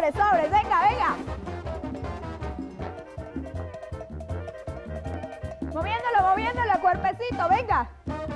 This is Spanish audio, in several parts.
sobres, sobres, venga, venga. Moviéndolo, cuerpecito, venga.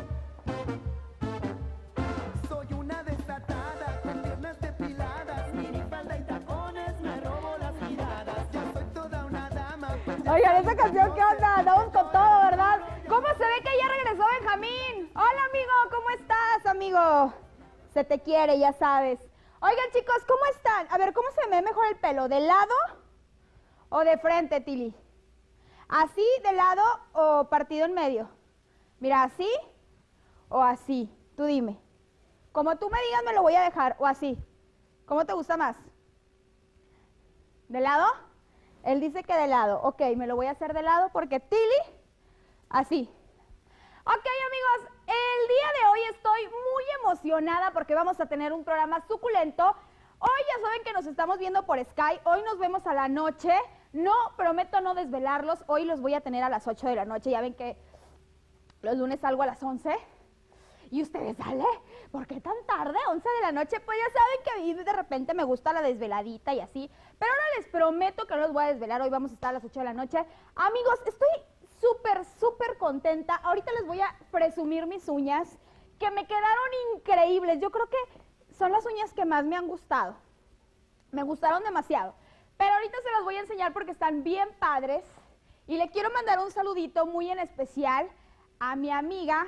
Soy una desatada, con piernas depiladas, minifalda y tacones, me robo las miradas. Ya soy toda una dama. Oigan, esa canción, ¿qué onda? Andamos con todo, ¿verdad? ¿Cómo se ve que ya regresó Benjamín? Hola, amigo, ¿cómo estás, amigo? Se te quiere, ya sabes. Oigan, chicos, ¿cómo están? A ver, ¿cómo se me ve mejor el pelo? ¿De lado o de frente, Tili? ¿Así, de lado o partido en medio? Mira, ¿así o así? Tú dime. Como tú me digas, me lo voy a dejar, o así. ¿Cómo te gusta más? ¿De lado? Él dice que de lado. Ok, me lo voy a hacer de lado porque Tili, así. Ok, amigos, el día de hoy estoy muy emocionada porque vamos a tener un programa suculento. Hoy ya saben que nos estamos viendo por Sky, hoy nos vemos a la noche. No, prometo no desvelarlos, hoy los voy a tener a las 8 de la noche. Ya ven que los lunes salgo a las 11. ¿Y ustedes sale? ¿Por qué tan tarde? 11 de la noche, pues ya saben que a mí de repente me gusta la desveladita y así. Pero ahora les prometo que no los voy a desvelar, hoy vamos a estar a las 8 de la noche. Amigos, estoy súper contenta. Ahorita les voy a presumir mis uñas, que me quedaron increíbles. Yo creo que son las uñas que más me han gustado. Me gustaron demasiado. Pero ahorita se las voy a enseñar porque están bien padres. Y le quiero mandar un saludito muy en especial a mi amiga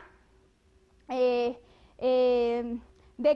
de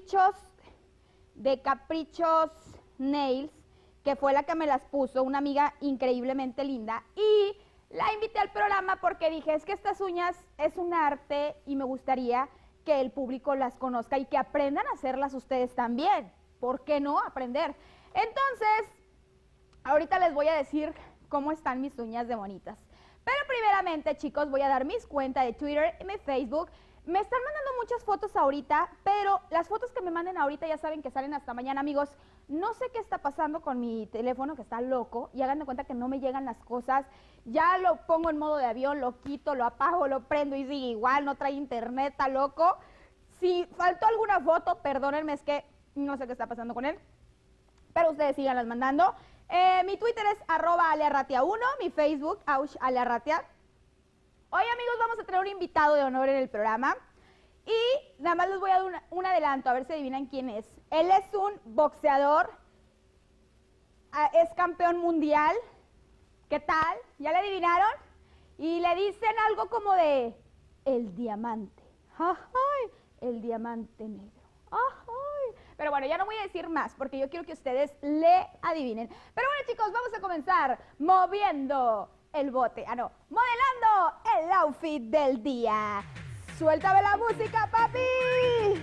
Caprichos Nails, que fue la que me las puso, una amiga increíblemente linda. Y la invité al programa porque dije, es que estas uñas es un arte y me gustaría que el público las conozca y que aprendan a hacerlas ustedes también. ¿Por qué no aprender? Entonces, ahorita les voy a decir cómo están mis uñas de bonitas. Pero primeramente, chicos, voy a dar mis cuentas de Twitter y mi Facebook. Me están mandando muchas fotos ahorita, pero las fotos que me manden ahorita ya saben que salen hasta mañana, amigos. No sé qué está pasando con mi teléfono, que está loco, y hagan de cuenta que no me llegan las cosas. Ya lo pongo en modo de avión, lo quito, lo apago, lo prendo y sigue igual, no trae internet, está loco. Si faltó alguna foto, perdónenme, es que no sé qué está pasando con él, pero ustedes síganlas mandando. Mi Twitter es @alearratia1, mi Facebook, @alearratia. Hoy, amigos, vamos a tener un invitado de honor en el programa y nada más les voy a dar un adelanto, a ver si adivinan quién es. Él es un boxeador, es campeón mundial. ¿Qué tal? ¿Ya le adivinaron? Y le dicen algo como de el diamante. ¡Ay! El diamante negro. ¡Ay! Pero bueno, ya no voy a decir más porque yo quiero que ustedes le adivinen. Pero bueno, chicos, vamos a comenzar moviendo el bote. Modelando el outfit del día. ¡Suéltame la música, papi!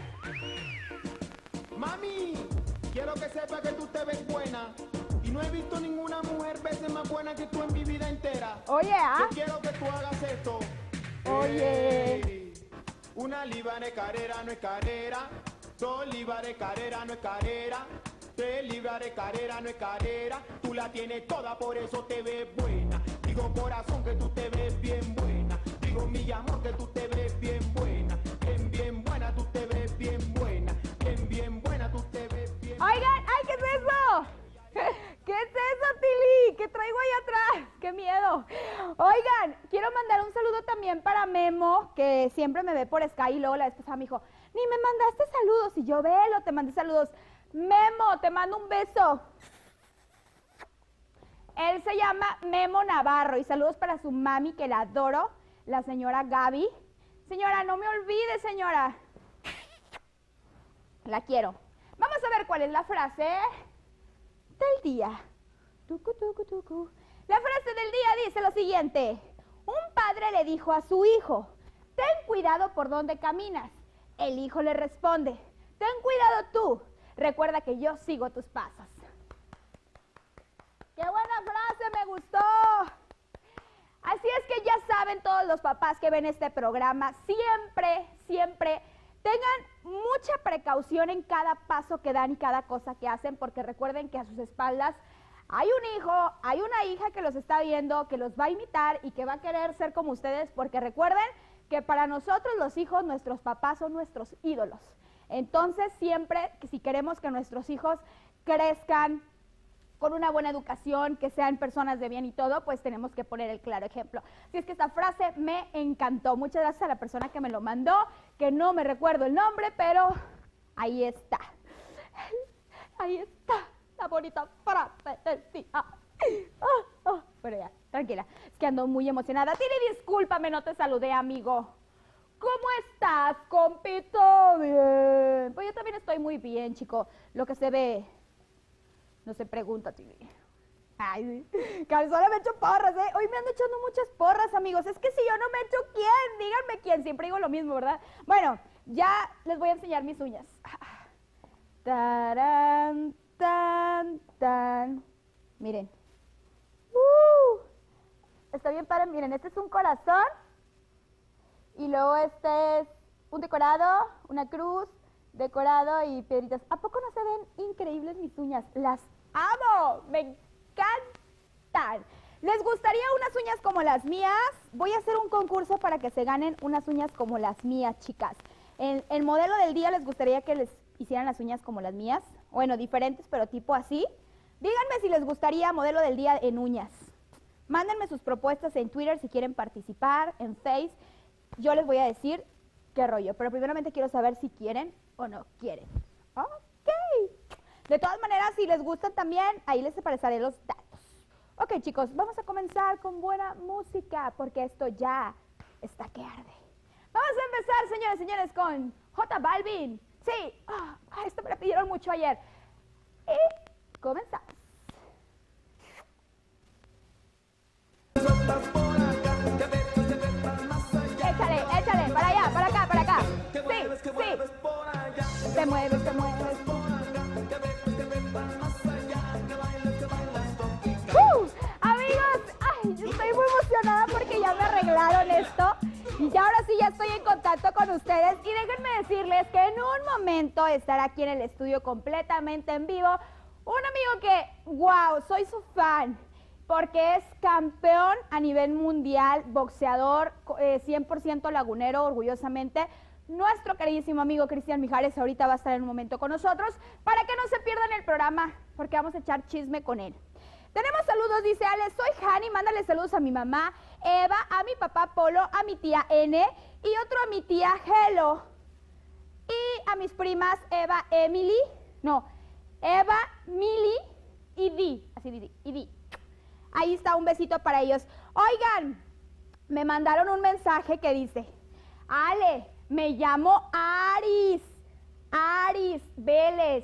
Mami, quiero que sepa que tú te ves buena. Y no he visto ninguna mujer veces más buena que tú en mi vida entera. Oye, Yo quiero que tú hagas esto. Oye. Una libra de carrera no es carrera. 2 libras de carrera no es carrera. 3 libras de carrera no es carrera. Tú la tienes toda, por eso te ves buena. Digo, corazón, que tú te ves bien buena. Digo, mi amor, que tú te ves bien buena. Bien buena, tú te ves bien buena. Bien buena, tú te ves bien. Oigan, ¡ay, qué es eso! ¿Qué es eso, Tili? ¿Qué traigo ahí atrás? ¡Qué miedo! Oigan, quiero mandar un saludo también para Memo, que siempre me ve por Sky, y luego la vez pasada me dijo, ni me mandaste saludos, y yo, velo, te mandé saludos. Memo, te mando un beso. Él se llama Memo Navarro, y saludos para su mami, que la adoro, la señora Gaby. Señora, no me olvide, señora. La quiero. Vamos a ver cuál es la frase del día. Tucu, tucu, tucu. La frase del día dice lo siguiente. Un padre le dijo a su hijo, ten cuidado por donde caminas. El hijo le responde, ten cuidado tú. Recuerda que yo sigo tus pasos. ¡Qué buena frase! ¡Me gustó! Así es que ya saben todos los papás que ven este programa, siempre tengan mucha precaución en cada paso que dan y cada cosa que hacen, porque recuerden que a sus espaldas hay un hijo, hay una hija que los está viendo, que los va a imitar y que va a querer ser como ustedes, porque recuerden que para nosotros los hijos, nuestros papás son nuestros ídolos. Entonces siempre, si queremos que nuestros hijos crezcan con una buena educación, que sean personas de bien y todo, pues tenemos que poner el claro ejemplo. Así es que esta frase me encantó. Muchas gracias a la persona que me lo mandó, que no me recuerdo el nombre, pero ahí está. Ahí está la bonita frase del día. Pero ya, tranquila, es que ando muy emocionada. Tiri, discúlpame, no te saludé, amigo. ¿Cómo estás, compito? Bien. Pues yo también estoy muy bien, chico. Lo que se ve no se pregunta, Tiri. Ay, sí. Calzona me echo porras, ¿eh? Hoy me ando echando muchas porras, amigos. Es que si yo no me echo, ¿quién? Díganme quién. Siempre digo lo mismo, ¿verdad? Bueno, ya les voy a enseñar mis uñas. Tarán, tan, tan. Miren. Está bien padre, miren, este es un corazón. Y luego este es un decorado, una cruz, decorado y piedritas. ¿A poco no se ven increíbles mis uñas? Las amo, me encantan. ¿Les gustaría unas uñas como las mías? Voy a hacer un concurso para que se ganen unas uñas como las mías, chicas. El modelo del día, ¿les gustaría que les hicieran las uñas como las mías? Bueno, diferentes, pero tipo así. Díganme si les gustaría modelo del día en uñas. Mándenme sus propuestas en Twitter si quieren participar, en Face. Yo les voy a decir qué rollo, pero primeramente quiero saber si quieren o no quieren. Ok. De todas maneras, si les gustan también, ahí les apareceré los datos. Ok, chicos, vamos a comenzar con buena música, porque esto ya está que arde. Vamos a empezar, señores y señores, con J Balvin. Sí, esto me lo pidieron mucho ayer. Y comenzamos. Échale, échale, para allá, para acá, para acá. Sí, sí. Te mueves, te mueves. Amigos, yo estoy muy emocionada porque ya me arreglaron esto. Y ya ahora sí ya estoy en contacto con ustedes. Y déjenme decirles que en un momento estará aquí en el estudio completamente en vivo un amigo que, wow, soy su fan. Porque es campeón a nivel mundial, boxeador, 100% lagunero, orgullosamente. Nuestro queridísimo amigo Cristian Mijares ahorita va a estar en un momento con nosotros para que no se pierdan el programa, porque vamos a echar chisme con él. Tenemos saludos, dice Ale, soy Hani, mándale saludos a mi mamá Eva, a mi papá Polo, a mi tía N y otro a mi tía Helo. Y a mis primas Eva, Mili y Di, así dice, y Di. Ahí está un besito para ellos. Oigan, me mandaron un mensaje que dice, Ale, me llamo Aris Vélez,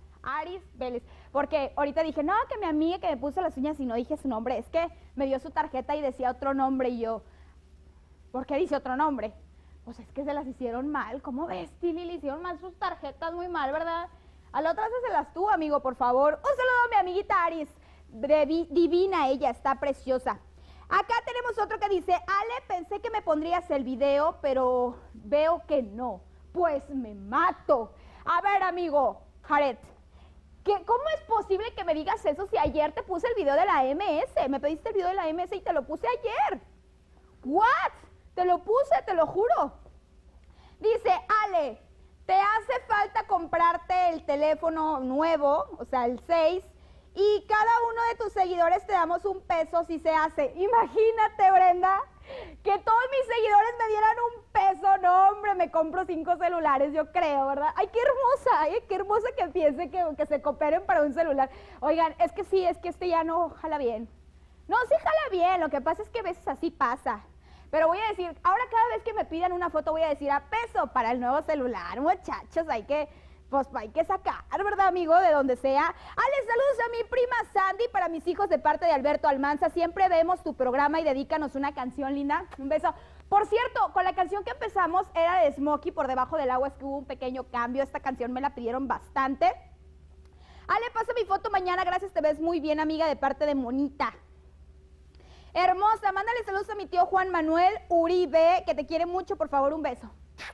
porque ahorita dije, no, que mi amiga que me puso las uñas y no dije su nombre, es que me dio su tarjeta y decía otro nombre y yo, ¿por qué dice otro nombre? Pues es que se las hicieron mal, ¿cómo ves, Tili? Le hicieron mal sus tarjetas, muy mal, ¿verdad? A la otra las tú, amigo, por favor. Un saludo a mi amiguita Aris. Divina ella, está preciosa. Acá tenemos otro que dice, Ale, pensé que me pondrías el video, pero veo que no. Pues me mato. A ver, amigo, Jared, ¿cómo es posible que me digas eso si ayer te puse el video de la MS? Me pediste el video de la MS y te lo puse ayer. ¿What? Te lo puse, te lo juro. Dice, Ale, te hace falta comprarte el teléfono nuevo, o sea, el 6, y cada uno de tus seguidores te damos un peso si se hace. Imagínate, Brenda, que todos mis seguidores me dieran un peso. No, hombre, me compro 5 celulares, yo creo, ¿verdad? Ay, qué hermosa que piense que se cooperen para un celular. Oigan, es que sí, es que este ya no jala bien. No, sí jala bien, lo que pasa es que a veces así pasa. Pero voy a decir, ahora cada vez que me pidan una foto voy a decir a peso para el nuevo celular, muchachos, hay que sacar, ¿verdad, amigo? De donde sea. Ale, saludos a mi prima Sandy, para mis hijos de parte de Alberto Almanza. Siempre vemos tu programa y dedícanos una canción linda. Un beso. Por cierto, con la canción que empezamos era de Smokey, Por Debajo del Agua, es que hubo un pequeño cambio. Esta canción me la pidieron bastante. Ale, pasa mi foto mañana, gracias, te ves muy bien, amiga, de parte de Monita. Hermosa, mándale saludos a mi tío Juan Manuel Uribe, que te quiere mucho, por favor, un beso.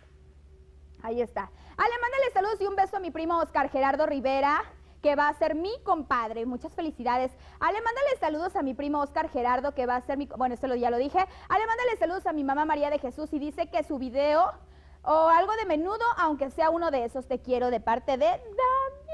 Ahí está. Ale, mándale saludos y un beso a mi primo Oscar Gerardo Rivera, que va a ser mi compadre. Muchas felicidades. Ale, mándale saludos a mi primo Oscar Gerardo, que va a ser mi... Bueno, esto ya lo dije. Ale, mándale saludos a mi mamá María de Jesús y dice que su video o algo de menudo, aunque sea uno de esos, te quiero, de parte de Damián.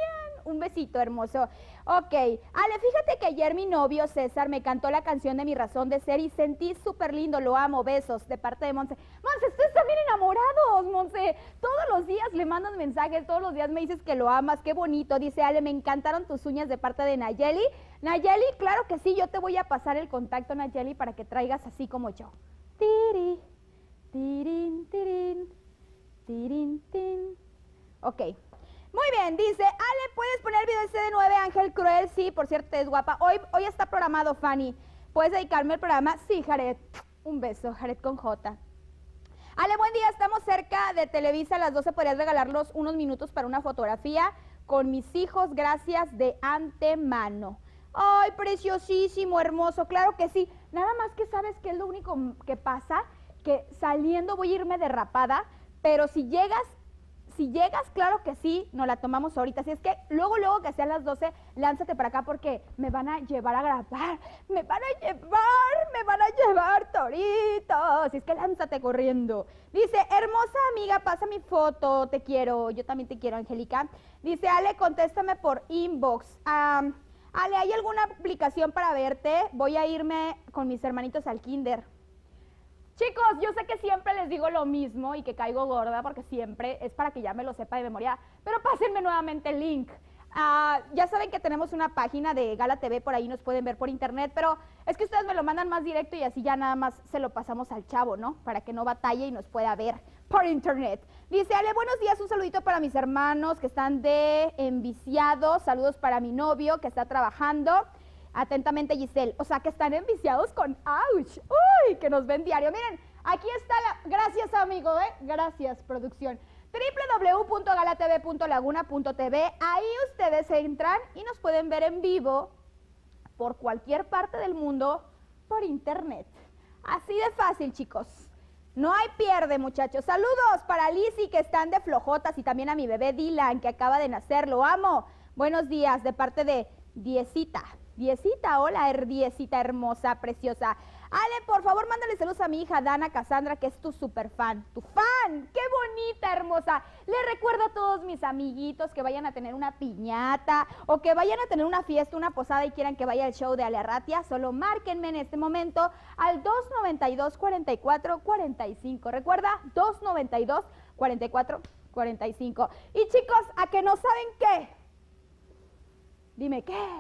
un besito hermoso. Ok, Ale, fíjate que ayer mi novio César me cantó la canción de Mi Razón de Ser y sentí súper lindo, lo amo, besos, de parte de Monse. Monse, ustedes están bien enamorados, Monse. Todos los días le mandas mensajes, todos los días me dices que lo amas, qué bonito. Dice Ale, me encantaron tus uñas de parte de Nayeli. Nayeli, claro que sí, yo te voy a pasar el contacto, Nayeli, para que traigas así como yo. Tiri, tirin, tirin, tirin, tin. Ok. Muy bien, dice, Ale, ¿puedes poner el video ese de 9 Ángel Cruel? Sí, por cierto, es guapa. Hoy está programado, Fanny. ¿Puedes dedicarme el programa? Sí, Jared. Un beso, Jared con J. Ale, buen día, estamos cerca de Televisa, a las 12 podrías regalarnos unos minutos para una fotografía con mis hijos, gracias de antemano. Ay, preciosísimo, hermoso, claro que sí. Nada más que sabes que es lo único que pasa, que saliendo voy a irme derrapada, pero si llegas, claro que sí, nos la tomamos ahorita. Así es que luego que sean las 12, lánzate para acá porque me van a llevar a grabar. Me van a llevar, Torito. Así es que lánzate corriendo. Dice, hermosa amiga, pasa mi foto, te quiero. Yo también te quiero, Angélica. Dice, Ale, contéstame por inbox. Ale, ¿hay alguna aplicación para verte? Voy a irme con mis hermanitos al kinder. Chicos, yo sé que siempre les digo lo mismo y que caigo gorda porque siempre es para que ya me lo sepa de memoria, pero pásenme nuevamente el link. Ya saben que tenemos una página de Gala TV, por ahí nos pueden ver por internet, pero es que ustedes me lo mandan más directo y así ya nada más se lo pasamos al chavo, ¿no? Para que no batalle y nos pueda ver por internet. Dice, Ale, buenos días, un saludito para mis hermanos que están de enviciados, saludos para mi novio que está trabajando. Atentamente, Giselle. O sea, que están enviciados con Ouch. Uy, que nos ven diario. Miren, aquí está la... Gracias, amigo, Gracias, producción. www.galatv.laguna.tv. Ahí ustedes entran y nos pueden ver en vivo por cualquier parte del mundo por internet. Así de fácil, chicos. No hay pierde, muchachos. Saludos para Lizzy, que están de flojotas, y también a mi bebé Dylan, que acaba de nacer. Lo amo. Buenos días, de parte de Diecita. Diecita, hola, Diecita hermosa, preciosa. Ale, por favor, mándale saludos a mi hija Dana Cassandra, que es tu super fan. ¡Tu fan! ¡Qué bonita, hermosa! Le recuerdo a todos mis amiguitos que vayan a tener una piñata o que vayan a tener una fiesta, una posada y quieran que vaya al show de Ale Arratia, solo márquenme en este momento al 292-4445. Recuerda, 292-4445. Y chicos, ¿a que no saben qué? Dime, ¿qué?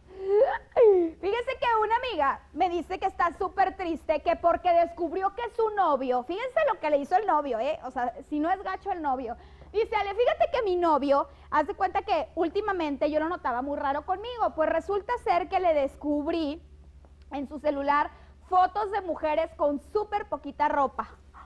Fíjense que una amiga me dice que está súper triste, que porque descubrió que su novio, fíjense lo que le hizo el novio, o sea, si no es gacho el novio. Dice, Ale, fíjate que mi novio, hace cuenta que últimamente yo lo notaba muy raro conmigo, pues resulta ser que le descubrí en su celular fotos de mujeres con súper poquita ropa.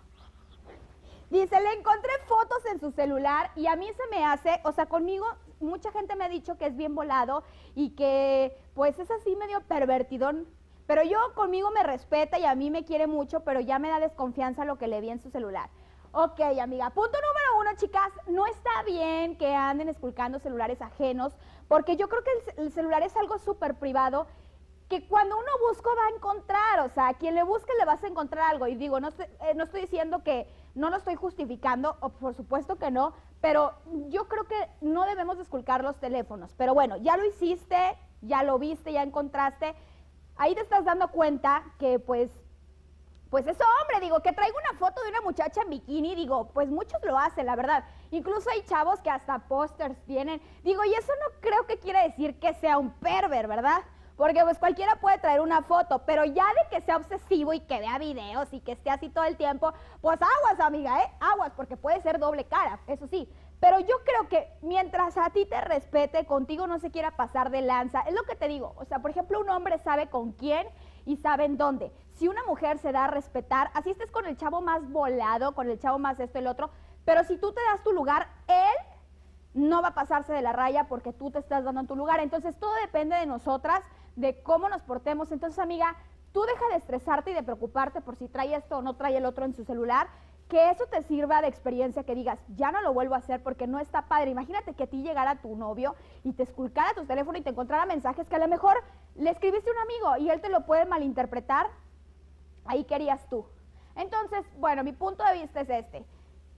Dice, le encontré fotos en su celular y a mí se me hace, o sea, conmigo mucha gente me ha dicho que es bien volado y que pues es así medio pervertidón, pero yo conmigo me respeta y a mí me quiere mucho, pero ya me da desconfianza lo que le vi en su celular. Ok, amiga. Punto número 1, chicas, no está bien que anden esculcando celulares ajenos, porque yo creo que el celular es algo súper privado que cuando uno busca va a encontrar, o sea, a quien le busque le vas a encontrar algo. Y digo, no estoy diciendo que no lo estoy justificando, o por supuesto que no, pero yo creo que no debemos esculcar los teléfonos. Pero bueno, ya lo hiciste, ya lo viste, ya encontraste, ahí te estás dando cuenta que pues eso, hombre, digo, que traigo una foto de una muchacha en bikini, digo, pues muchos lo hacen, la verdad. Incluso hay chavos que hasta pósters tienen. Digo, y eso no creo que quiera decir que sea un perver, ¿verdad? Porque pues cualquiera puede traer una foto, pero ya de que sea obsesivo y que vea videos y que esté así todo el tiempo, pues aguas, amiga, aguas, porque puede ser doble cara, eso sí. Pero yo creo que mientras a ti te respete, contigo no se quiera pasar de lanza, es lo que te digo. O sea, por ejemplo, un hombre sabe con quién y sabe en dónde. Si una mujer se da a respetar, así estés con el chavo más volado, con el chavo más esto y el otro, pero si tú te das tu lugar, él no va a pasarse de la raya porque tú te estás dando en tu lugar. Entonces, todo depende de nosotras, de cómo nos portemos. Entonces, amiga, tú deja de estresarte y de preocuparte por si trae esto o no trae el otro en su celular, que eso te sirva de experiencia, que digas, ya no lo vuelvo a hacer porque no está padre. Imagínate que a ti llegara tu novio y te esculcara tu teléfono y te encontrara mensajes que a lo mejor le escribiste a un amigo y él te lo puede malinterpretar. Ahí querías tú. Entonces, bueno, mi punto de vista es este.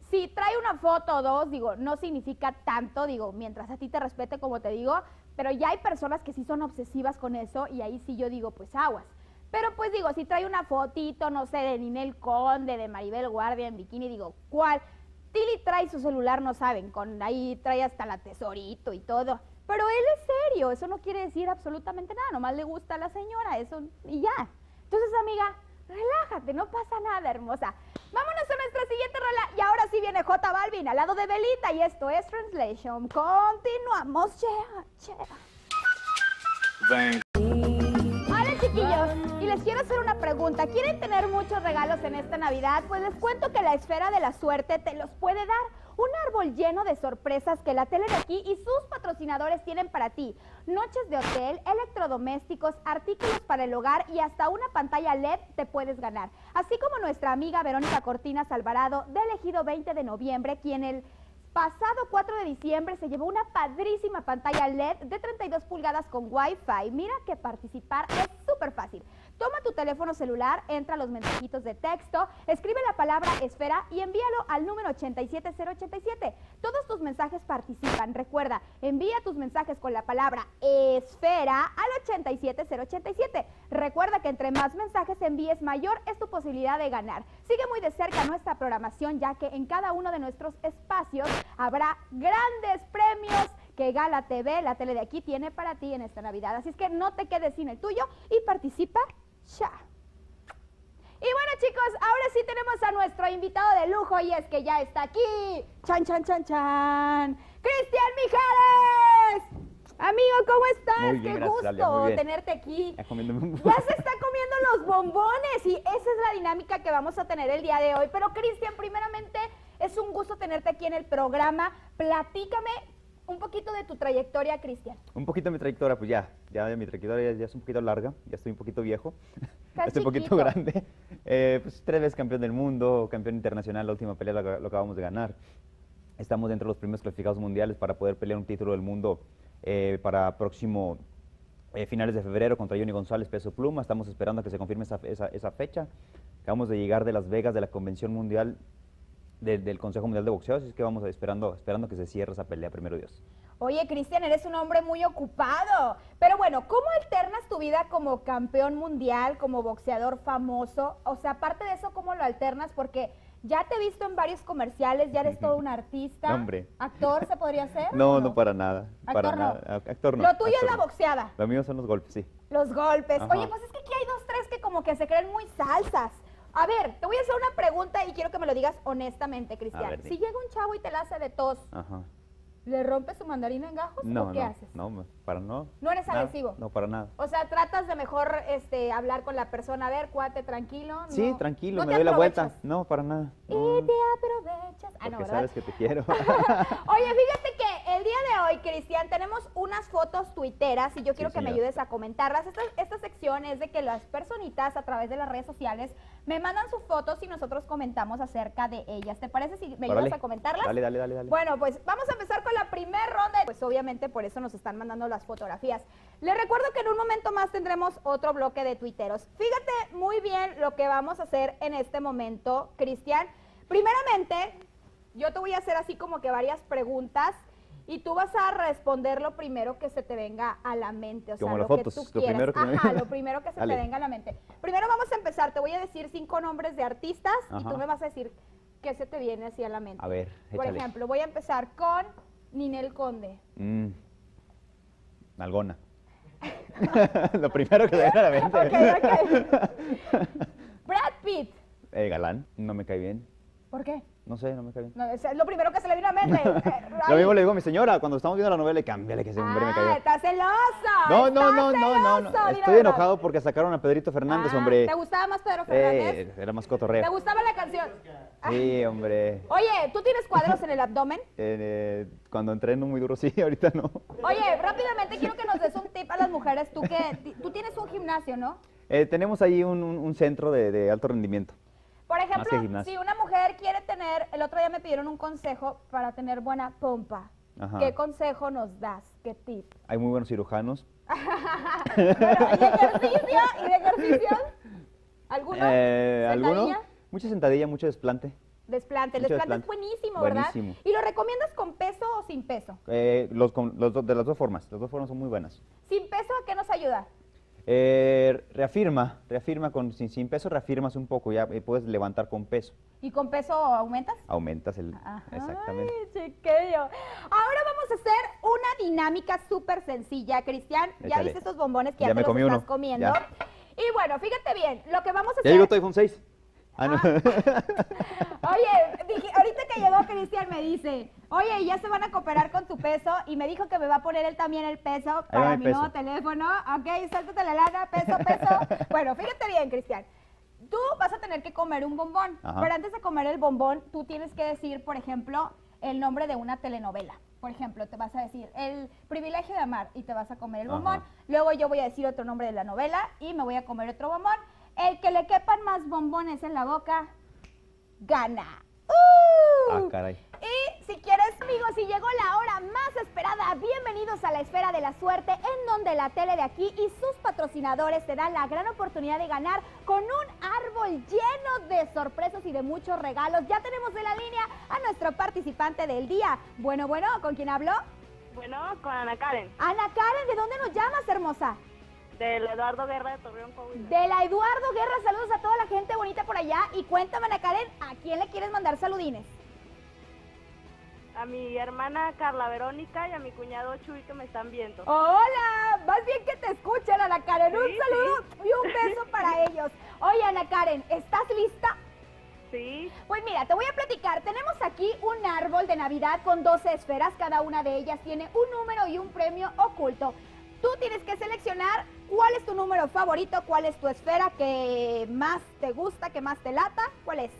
Si trae una foto o dos, digo, no significa tanto, digo, mientras a ti te respete, como te digo, pero ya hay personas que sí son obsesivas con eso y ahí sí yo digo, pues aguas. Pero pues digo, si trae una fotito, no sé, de Ninel Conde, de Maribel Guardia en bikini, digo, ¿cuál? Tili trae su celular, no saben, con ahí trae hasta la Tesorito y todo. Pero él es serio, eso no quiere decir absolutamente nada, nomás le gusta a la señora, eso y ya. Entonces, amiga, relájate, no pasa nada, hermosa. Vámonos a nuestra siguiente rola y ahora sí viene J Balvin al lado de Belita y esto es Translation. Continuamos, Hola chiquillos, y les quiero hacer una pregunta. ¿Quieren tener muchos regalos en esta Navidad? Pues les cuento que la esfera de la suerte te los puede dar. Un árbol lleno de sorpresas que la tele de aquí y sus patrocinadores tienen para ti. Noches de hotel, electrodomésticos, artículos para el hogar y hasta una pantalla LED te puedes ganar. Así como nuestra amiga Verónica Cortinas Alvarado, de Elegido 20 de noviembre, quien el pasado 4 de diciembre se llevó una padrísima pantalla LED de 32 pulgadas con Wi-Fi. Mira que participar es súper fácil. Toma tu teléfono celular, entra a los mensajitos de texto, escribe la palabra esfera y envíalo al número 87087. Todos tus mensajes participan. Recuerda, envía tus mensajes con la palabra esfera al 87087. Recuerda que entre más mensajes envíes, mayor es tu posibilidad de ganar. Sigue muy de cerca nuestra programación, ya que en cada uno de nuestros espacios habrá grandes premios que Gala TV, la tele de aquí, tiene para ti en esta Navidad. Así es que no te quedes sin el tuyo y participa ya. Y bueno, chicos, ahora sí tenemos a nuestro invitado de lujo y es que ya está aquí. ¡Chan, chan, chan, chan! ¡Cristian Mijares! Amigo, ¿cómo estás? Muy bien, Qué gracias, gusto Dalia, muy bien. tenerte aquí. Ya comiéndome un Ya se está comiendo los bombones y esa es la dinámica que vamos a tener el día de hoy. Pero Cristian, primeramente es un gusto tenerte aquí en el programa. Platícame un poquito de tu trayectoria, Cristian. Un poquito de mi trayectoria, pues ya mi trayectoria ya es un poquito larga, ya estoy un poquito viejo, ya estoy un poquito grande. Pues 3 veces campeón del mundo, campeón internacional, la última pelea lo acabamos de ganar. Estamos dentro de los primeros clasificados mundiales para poder pelear un título del mundo para próximo finales de febrero contra Johnny González, peso pluma. Estamos esperando a que se confirme esa fecha. Acabamos de llegar de Las Vegas, de la Convención Mundial del Consejo Mundial de Boxeo, así es que vamos esperando que se cierre esa pelea, primero Dios. Oye, Cristian, eres un hombre muy ocupado. Pero bueno, ¿cómo alternas tu vida como campeón mundial, como boxeador famoso? O sea, aparte de eso, ¿cómo lo alternas? Porque ya te he visto en varios comerciales, ya eres todo un artista. Hombre. ¿Actor se podría ser? No, no para nada. Actor para no. nada. Actor no. Lo tuyo actor es la no. boxeada. Lo mío son los golpes, sí. Los golpes. Ajá. Oye, pues es que aquí hay 2, 3 que como que se creen muy salsas. A ver, te voy a hacer una pregunta y quiero que me lo digas honestamente, Cristian. ver, Si di. llega un chavo y te la hace de tos, Ajá. ¿le rompes su mandarina en gajos No, o qué no, haces? no, para no. ¿No eres nada, agresivo? No, para nada. O sea, tratas de mejor hablar con la persona, a ver, cuate, tranquilo. Sí, no- tranquilo, no me te doy la vuelta. aprovechas. No, para nada. Y No, te aprovechas. Ah, no, porque ¿verdad? sabes que te quiero. Oye, fíjate que el día de hoy, Cristian, tenemos unas fotos tuiteras y yo quiero que me señora. ayudes a comentarlas. Esta sección es de que las personitas a través de las redes sociales me mandan sus fotos y nosotros comentamos acerca de ellas. ¿Te parece si me ayudas Órale. a comentarlas? Dale, dale, dale, dale. Bueno, pues vamos a empezar con la primera ronda. Pues obviamente por eso nos están mandando las fotografías. Les recuerdo que en un momento más tendremos otro bloque de tuiteros. Fíjate muy bien lo que vamos a hacer en este momento, Cristian. Primeramente, yo te voy a hacer así como que varias preguntas y tú vas a responder lo primero que se te venga a la mente, o sea, Como lo las que fotos, tú lo quieras. primero que me Ajá, venga. lo primero que se te Dale. venga a la mente. Primero vamos a empezar, te voy a decir 5 nombres de artistas y Ajá. tú me vas a decir qué se te viene así a la mente. A ver, Por échale. ejemplo, voy a empezar con Ninel Conde. Nalgona. Lo primero que se viene a la mente. Ok. Brad Pitt. Galán, no me cae bien. ¿Por qué? No sé, no me cae bien. No, es lo primero que se le vino a la mente. Lo mismo le digo a mi señora, cuando estamos viendo la novela, cámbiale que ese hombre me cae bien. ¡Está celoso! No, no, ¡Está no, no, no, no. celoso! Di la Estoy verdad. enojado porque sacaron a Pedrito Fernández, hombre. ¿Te gustaba más Pedro Fernández? Era más ¿Te cotorreo. gustaba la canción? Sí, hombre. Oye, ¿tú tienes cuadros en el abdomen? Cuando entreno muy duro, sí, ahorita no. Oye, rápidamente quiero que nos des un tip a las mujeres. Tú tienes un gimnasio, ¿no? Tenemos ahí un centro de alto rendimiento. Por Más que ejemplo, gimnasio. si una mujer quiere tener, el otro día me pidieron un consejo para tener buena pompa. Ajá. ¿Qué consejo nos das? ¿Qué tip? Hay muy buenos cirujanos. Bueno, ¿y de ejercicio? ¿Y de ejercicios? ¿Alguno? ¿Alguno? ¿Sentadilla? Mucha sentadilla, mucho desplante. Desplante. El Mucho desplante es desplante. buenísimo, ¿verdad? Buenísimo. ¿Y lo recomiendas con peso o sin peso? De las dos formas. Las dos formas son muy buenas. ¿Sin peso a qué nos ayuda? Reafirma sin peso reafirmas un poco, ya puedes levantar con peso. ¿Y con peso aumentas? Aumentas el... Ajá. Exactamente. Ay, chiquillo. Ahora vamos a hacer una dinámica súper sencilla, Cristian. Ya Échale. viste estos bombones que ya Ya te me los comí estás uno, comiendo. ya. Y bueno, fíjate bien, lo que vamos a Ya hacer... llegó tu iPhone 6. Ah, no. Oye, ahorita que llegó Cristian me dice, oye, ya se van a cooperar con tu peso, y me dijo que me va a poner él también el peso Ahí va para mi mi peso. nuevo teléfono. Ok, suéltate la lana, peso. Bueno, fíjate bien, Cristian. Tú vas a tener que comer un bombón, Ajá. pero antes de comer el bombón, tú tienes que decir, por ejemplo, el nombre de una telenovela. Por ejemplo, te vas a decir El privilegio de amar y te vas a comer el bombón. Ajá. Luego yo voy a decir otro nombre de la novela y me voy a comer otro bombón. El que le quepan más bombones en la boca, gana. Ah, caray. Y si quieres, amigos, si llegó la hora más esperada, bienvenidos a la Esfera de la Suerte, en donde la tele de aquí y sus patrocinadores te dan la gran oportunidad de ganar con un árbol lleno de sorpresas y de muchos regalos. Ya tenemos de la línea a nuestro participante del día. Bueno, ¿con quién habló? Bueno, con Ana Karen, Ana Karen, ¿de dónde nos llamas, hermosa? del Eduardo Guerra de Torreón, Coahuila. De la Eduardo Guerra, saludos a toda la gente bonita por allá. Y cuéntame, Ana Karen, ¿a quién le quieres mandar saludines? A mi hermana Carla Verónica y a mi cuñado Chuy que me están viendo. Hola, más bien que te escuchen, Ana Karen. Un Sí, saludo y un beso para ellos. Oye, Ana Karen, ¿estás lista? Sí, Pues mira, te voy a platicar. Tenemos aquí un árbol de Navidad con 12 esferas. Cada una de ellas tiene un número y un premio oculto. Tú tienes que seleccionar cuál es tu número favorito, cuál es tu esfera que más te gusta, que más te lata. ¿Cuál es?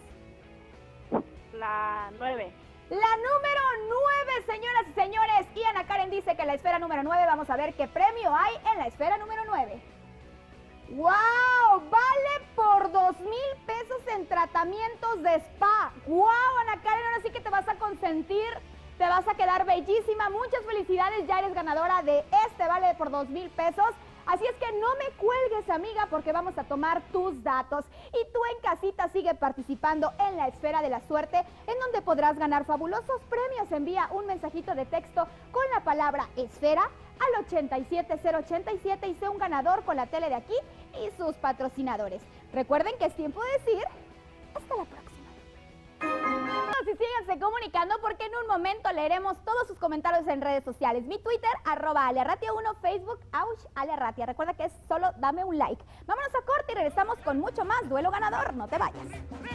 la 9. La número 9, señoras y señores. Y Ana Karen dice que la esfera número 9, vamos a ver qué premio hay en la esfera número 9. ¡Wow! Vale por 2,000 pesos en tratamientos de spa. ¡Wow, Ana Karen! Ahora sí que te vas a consentir, te vas a quedar bellísima. Muchas felicidades, ya eres ganadora de este vale por 2,000 pesos. Así es que no me cuelgues, amiga, porque vamos a tomar tus datos. Y tú en casita sigue participando en la Esfera de la Suerte, en donde podrás ganar fabulosos premios. Envía un mensajito de texto con la palabra Esfera al 87087 y sé un ganador con la tele de aquí y sus patrocinadores. Recuerden que es tiempo de decir hasta la próxima. Y síganse comunicando porque en un momento leeremos todos sus comentarios en redes sociales. Mi Twitter, @alearratia1, Facebook, @alearratia. Recuerda que es solo dame un like. Vámonos a corte y regresamos con mucho más Duelo Ganador. No te vayas.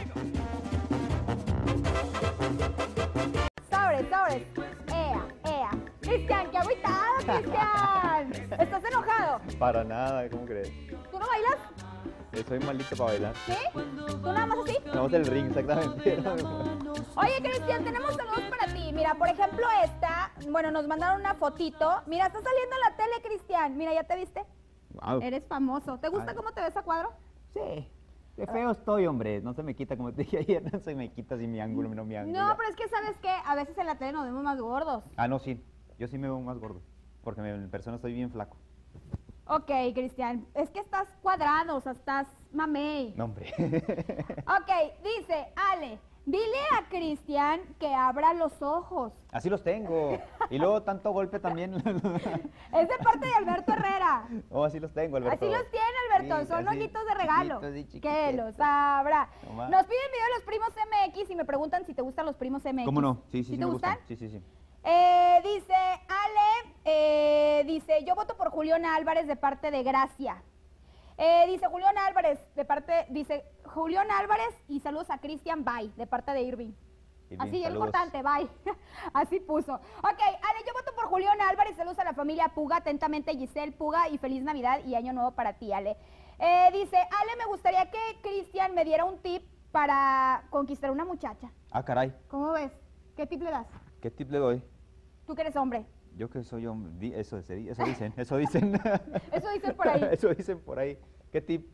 Sobres. Ea. Cristian, qué agüitado, Cristian. ¿Estás enojado? Para nada, ¿cómo crees? ¿Tú no bailas? Soy malito para bailar. ¿Sí? ¿Tú nada más así? Vamos del ring, exactamente. Oye, Cristian, tenemos saludos para ti. Mira, por ejemplo, nos mandaron una fotito. Mira, está saliendo en la tele, Cristian. Mira, ¿ya te viste? Wow. Eres famoso. ¿Te gusta Ay. cómo te ves a cuadro? Sí. Qué feo estoy, hombre. No se me quita, como te dije ayer, no se me quita si mi ángulo, no mi ángulo. No, pero es que, ¿sabes qué? A veces en la tele nos vemos más gordos. Ah, no, sí. Yo sí me veo más gordo. Porque en persona estoy bien flaco. Ok, Cristian. Es que estás cuadrado, o sea, estás mamey. No, hombre. Ok, dice Ale, dile a Cristian que abra los ojos. Así los tengo. Y luego tanto golpe también. Es de parte de Alberto Herrera. Oh, así los tengo, Alberto. Así los tiene, Alberto. Sí, Son así, ojitos de regalo. chiquitos y Que chiquititos. los abra. No más. Nos piden video de los primos MX y me preguntan si te gustan los primos MX. ¿Cómo no? Sí, sí, sí te me gustan? gustan. Sí. Dice Ale, dice, yo voto por Julián Álvarez de parte de Gracia. Dice Julián Álvarez Julián Álvarez y saludos a Cristian, bye, de parte de Irving. Irving, Así, bien saludos. importante, bye. Así puso. Ok, Ale, yo voto por Julián Álvarez, saludos a la familia Puga, atentamente Giselle Puga y feliz Navidad y Año Nuevo para ti, Ale. Dice, Ale, me gustaría que Cristian me diera un tip para conquistar una muchacha. Ah, caray. ¿Cómo ves? ¿Qué tip le das? ¿Qué tip le doy? Tú que eres hombre. Yo que soy hombre. Eso dicen. Eso dicen. Eso dicen por ahí. Eso dicen por ahí. ¿Qué tip?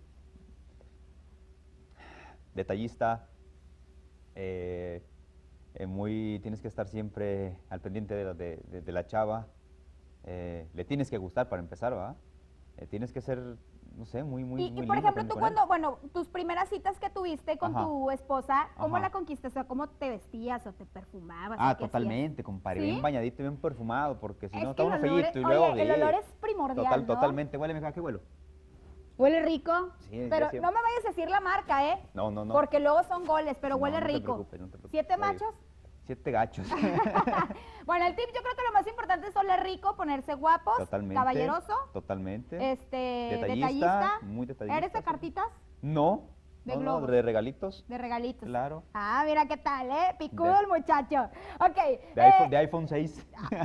Detallista. Tienes que estar siempre al pendiente de la chava. Le tienes que gustar para empezar, ¿va? Tienes que ser no sé, muy, muy, Y muy por lindo ejemplo, también tú con él. cuando, bueno, tus primeras citas que tuviste con Ajá. tu esposa, ¿cómo Ajá. la conquistaste? O sea, ¿cómo te vestías o te perfumabas? Ah, o qué totalmente, compadre, ¿Sí? bien bañadito y bien perfumado, porque si Es no, que estaba el uno olor feíto y es- luego... oye, el olor es primordial, ¿no? Totalmente, huele, mija, ¿qué huelo? Huele rico, Sí, pero ya sí. no me vayas a decir la marca, ¿eh? No, no, no. Porque luego son goles, pero No, huele no te rico. preocupes, no te preocupes. 7 Oye, machos. 7 gachos. Bueno, el tip yo creo que lo más importante es oler rico, ponerse guapos, Totalmente. caballeroso, Totalmente. detallista. Muy detallista. ¿Eres de sí. cartitas? No. De no, globos. de regalitos. De regalitos. Claro. Ah, mira qué tal, ¿eh? Picudo De- el muchacho. Ok. De iPhone 6.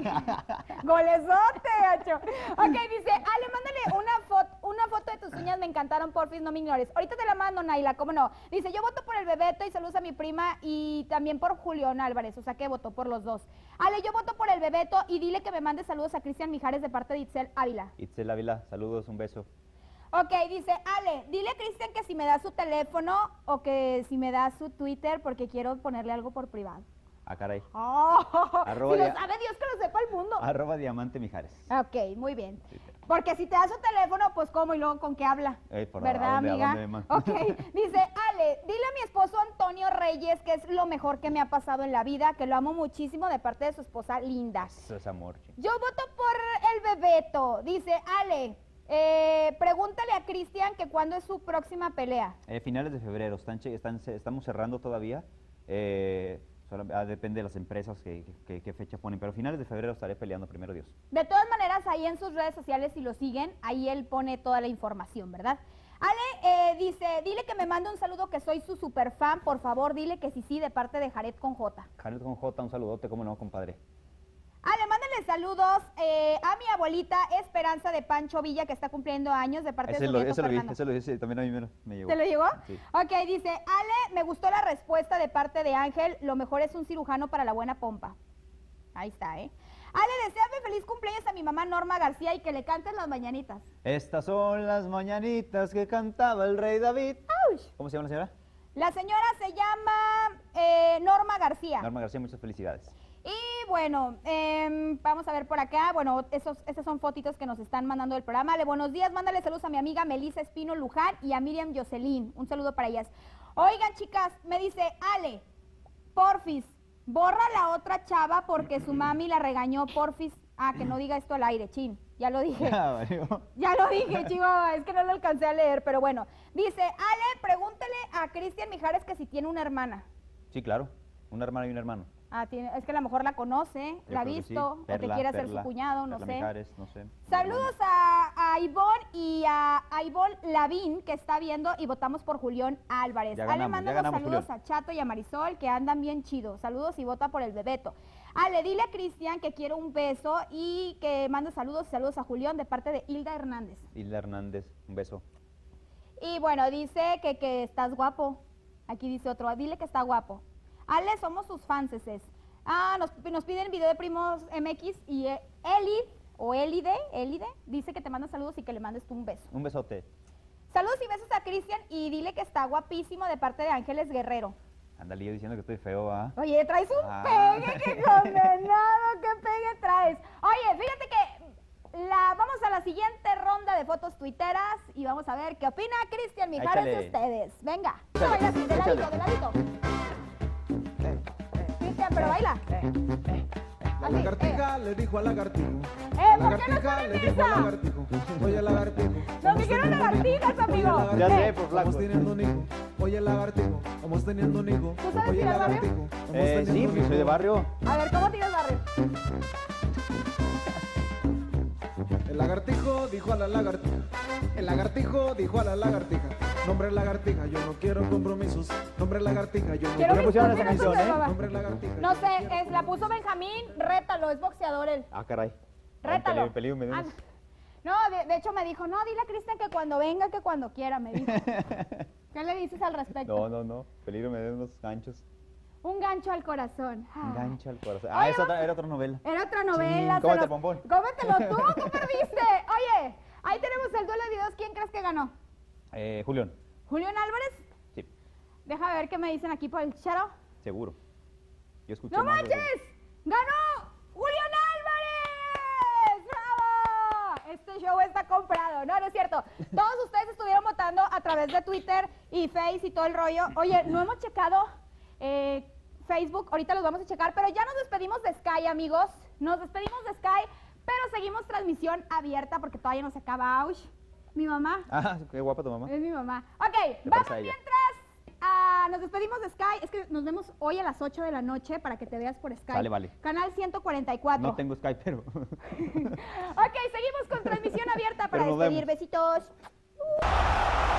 Golezote, gacho. Ok, dice, Ale, mándale una foto de tus uñas, me encantaron, porfis, no me ignores. Ahorita te la mando, Naila, ¿cómo no? Dice, yo voto por el Bebeto y saludos a mi prima y también por Julián Álvarez, o sea que votó por los dos. Ale, yo voto por el Bebeto y dile que me mande saludos a Cristian Mijares de parte de Itzel Ávila. Itzel Ávila, saludos, un beso. Ok, dice, Ale, dile a Cristian que si me da su teléfono o que si me da su Twitter porque quiero ponerle algo por privado. Ah, caray. Oh, Arroba si lo ya- sabe Dios que lo sepa el mundo. @Diamante Mijares. Ok, muy bien. Twitter. Porque si te da su teléfono, pues cómo y luego con qué habla. Por ¿Verdad, ¿a dónde amiga? me manda? Ok, dice, Ale, dile a mi esposo Antonio Reyes que es lo mejor que me ha pasado en la vida, que lo amo muchísimo de parte de su esposa Linda. Eso es amor, chico. Yo voto por el Bebeto. Dice, Ale, pregúntale a Cristian que cuándo es su próxima pelea. Finales de febrero, estamos cerrando todavía. Depende de las empresas qué fecha ponen, pero finales de febrero estaré peleando, primero Dios. De todas maneras, ahí en sus redes sociales, si lo siguen, ahí él pone toda la información, ¿verdad? Ale dice, dile que me mande un saludo, que soy su super fan, por favor, dile que sí, de parte de Jared con J. Jared con J, un saludote, cómo no, compadre. Ale, mándale saludos a mi abuelita Esperanza de Pancho Villa, que está cumpliendo años, de parte de su nieto Fernando. Ese lo vi, también a mí me llegó. ¿Te lo llegó? Sí. Ok, dice, Ale, me gustó la respuesta de parte de Ángel, lo mejor es un cirujano para la buena pompa. Ahí está, ¿eh? Ale, deséame feliz cumpleaños a mi mamá Norma García y que le canten las mañanitas. Estas son las mañanitas que cantaba el rey David. ¡Auch! ¿Cómo se llama la señora? La señora se llama Norma García. Norma García, muchas felicidades. Y bueno, vamos a ver por acá. Bueno, esas son fotitos que nos están mandando del programa. Ale, buenos días. Mándale saludos a mi amiga Melissa Espino Luján y a Miriam Jocelyn. Un saludo para ellas. Oigan, chicas, me dice Ale, porfis, borra la otra chava porque su mami la regañó, porfis. Ah, que no diga esto al aire, chin. Ya lo dije. Ya lo dije, Chihuahua, es que no lo alcancé a leer, pero bueno. Dice, Ale, pregúntale a Cristian Mijares que si tiene una hermana. Sí, claro, una hermana y un hermano. Ah, es que a lo mejor la conoce, Yo la ha creo que visto, sí. o te quiere hacer su cuñado, no Perla sé. Mijares, no sé. Saludos a Ivonne y a Ivonne Lavín, que está viendo, y votamos por Julián Álvarez. Ya Ale, ganamos, manda ya unos ganamos, saludos Julián. a Chato y a Marisol, que andan bien chidos. Saludos y vota por el Bebeto. Ale, dile a Cristian que quiero un beso y que manda saludos y saludos a Julián de parte de Hilda Hernández. Hilda Hernández, un beso. Y bueno, dice que estás guapo. Aquí dice otro, dile que está guapo. Ale, somos sus fanses. Ah, nos piden video de Primos MX y Elide, dice que te manda saludos y que le mandes tú un beso. Un besote. Saludos y besos a Cristian y dile que está guapísimo de parte de Ángeles Guerrero. Ándale, yo diciendo que estoy feo, ¿ah? Oye, traes un Ah. pegue, qué condenado, qué pegue traes. Oye, fíjate que vamos a la siguiente ronda de fotos tuiteras y vamos a ver qué opina Cristian Mijares de Échale. ustedes. Venga, Échale, baila así, de échale. ladito, de ladito. Cristian, pero baila. La Así, lagartija le dijo al lagartijo. ¿por qué no Lagartija ponen le dijo al esa? lagartijo. Oye, lagartijo. Nos dijeron lagartijas, amigo. Ya ¿Qué? sé, por flaco. Vamos teniendo un hijo. Oye, lagartijo. Vamos teniendo un hijo. ¿Tú sabes Oye, tirar barrio? lagartijo. Vamos teniendo Sí, un pues soy de hijo. barrio. A ver, ¿cómo tiras barrio? El lagartijo dijo a la lagartija. El lagartijo dijo a la lagartija. Nombre lagartija, yo no quiero compromisos. Nombre lagartija, yo no Quiero me mis pusieron esa compromisos canción, de ¿eh? papá. Nombre lagartija. No yo sé, quiero la puso Benjamín, rétalo, es boxeador él. Ah, caray. Rétalo. El peligro me dio Ah, unos- no, de hecho me dijo, no, dile a Cristian que cuando venga, que cuando quiera, me dijo. ¿Qué le dices al respecto? No. Peligro me dio unos ganchos. Un gancho al corazón. Ah. Un gancho al corazón. Oye, Era otra novela. Era otra novela. Sí, cómete el bombón. Cómetelo tú perdiste. Oye, ahí tenemos el duelo de videos. ¿Quién crees que ganó? Julián. ¿Julián Álvarez? Sí, Deja ver qué me dicen aquí por el charo. seguro. Yo escuché ¡No más de- manches! ¡Ganó Julián Álvarez! ¡Bravo! este show está comprado. No, no es cierto. Todos ustedes estuvieron votando a través de Twitter y Face y todo el rollo. Oye, no hemos checado Facebook, ahorita los vamos a checar, pero ya nos despedimos de Sky, amigos. Nos despedimos de Sky, pero seguimos transmisión abierta porque todavía no se acaba. Aush. Mi mamá. Ah, qué guapa tu mamá. Es mi mamá. Ok, Me vamos parece a ella. mientras. Nos despedimos de Sky. Es que nos vemos hoy a las 8 de la noche para que te veas por Sky. Vale, vale. Canal 144. No tengo Skype, pero... Ok, seguimos con transmisión abierta para Pero nos despedir. vemos. Besitos.